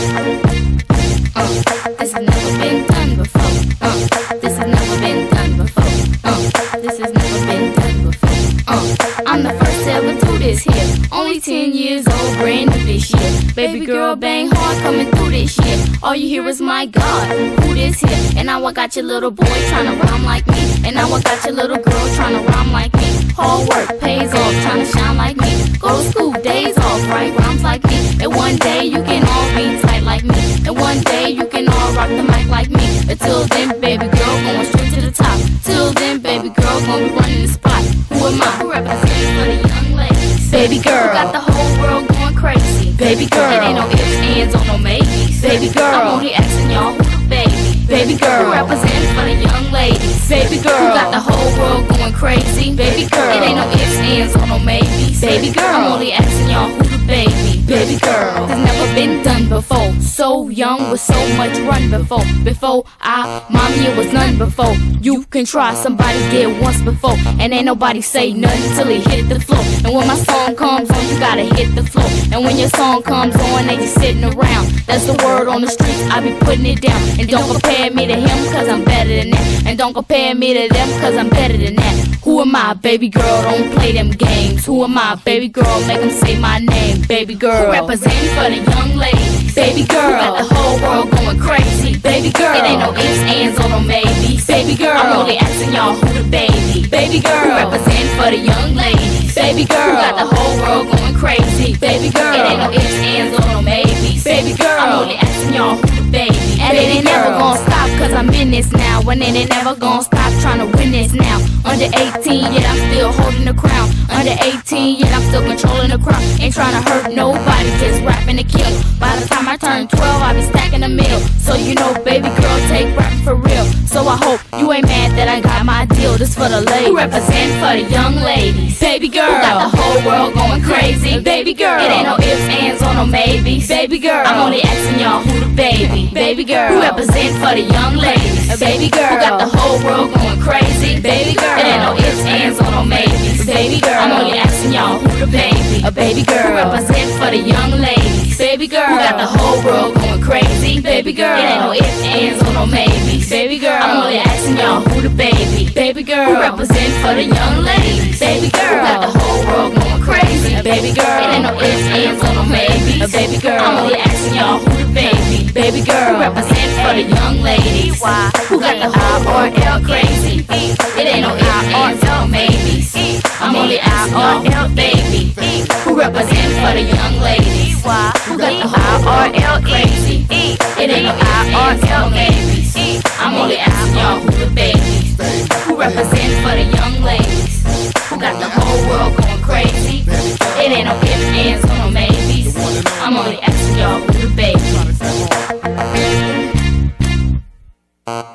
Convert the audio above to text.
This has never been done before. This has never been done before. This has never been done before. I'm the first to ever do this here. Only 10 years old, brand new this year. Baby girl, bang hard coming through this year. All you hear is my God, who this here? And now I got your little boy tryna rhyme like me. And now I got your little girl tryna rhyme like me. Hard work pays off, tryna shine like me. Go to school, days off, write rhymes like me. And one day you can all be tight like me. And one day you can all rock the mic like me. Until then, baby girl, going straight to the top. Till then, baby girl, gonna be running the spot. Who am I? Who represents for the young ladies? Baby girl, got the whole world going crazy. Baby girl, it ain't no ifs, ands, or no maybes. Baby girl, I'm only asking y'all who the baby. Baby girl, who represents for the young ladies. Baby girl, got the whole world going crazy. Baby girl, it ain't no ifs, ands, or no maybes. Baby girl, I'm only asking y'all who the baby. Baby girl, has never been done before. So young with so much run before. Before mommy, it was none before. You can try, somebody did once before. And ain't nobody say nothing till he hit the floor. And when my song comes on, you gotta hit the floor. And when your song comes on, they just sitting around. That's the word on the streets, I be putting it down. And don't compare me to him, cause I'm better than that. And don't compare me to them, cause I'm better than that. Who am I, baby girl, don't play them games. Who am I, baby girl, make them say my name. Baby girl, representing for the young ladies. Baby girl, got the whole world going crazy. Baby girl, it ain't no ifs, ands, or no maybes. Baby girl, I'm only asking y'all who the baby. Baby girl, representing for the young ladies. Baby girl, got the whole world going crazy. Baby girl, it ain't no ifs, ands, or no maybes. Baby girl, I'm only asking y'all who the baby. And it ain't never gonna stop, cause I'm in this now. And it ain't never gonna stop trying to win this now. Under 18, yet I'm still holding the crown. Under 18, yet I'm still controlling the crowd. Ain't trying to hurt nobody, just rapping to kill. By the time I turn 12, I be stacking a meal. So you know, baby girl, take rapping for real. So I hope you ain't mad that I got my deal. This for the ladies, who represent for the young ladies. Baby girl, who got the whole world going crazy. Baby girl, it ain't no ifs, ands, or no maybes. Baby girl, I'm only asking y'all who the baby. Baby girl, who represent for the young ladies. Baby girl, who got the whole world going crazy. Baby girl, it ain't no ifs, ands, or no maybes. Baby girl, I'm only asking y'all who the baby. A baby girl, who represent for the young ladies. Baby girl, who got the whole world going crazy. Baby girl, it ain't no ifs, ands, or no maybes. Baby girl, I'm only asking y'all who the baby. Baby girl, who represent for the young ladies. Baby girl, who got the whole world going crazy. Baby girl, it ain't no ifs, ands, or no maybes. Baby girl, I'm only asking y'all who the baby. Baby girl, who represent for the young ladies. Who got the whole world going crazy. It ain't no ifs, ands, or no maybes. I'm only asking y'all who the baby. Who represent for the young ladies. Who got the whole world going crazy. It ain't no ifs, ands, or no maybes. I'm only asking y'all who the baby. Who represent for the young ladies. Who got the whole world going crazy. It ain't no ifs, ands, or no maybes. I'm only asking y'all who the baby.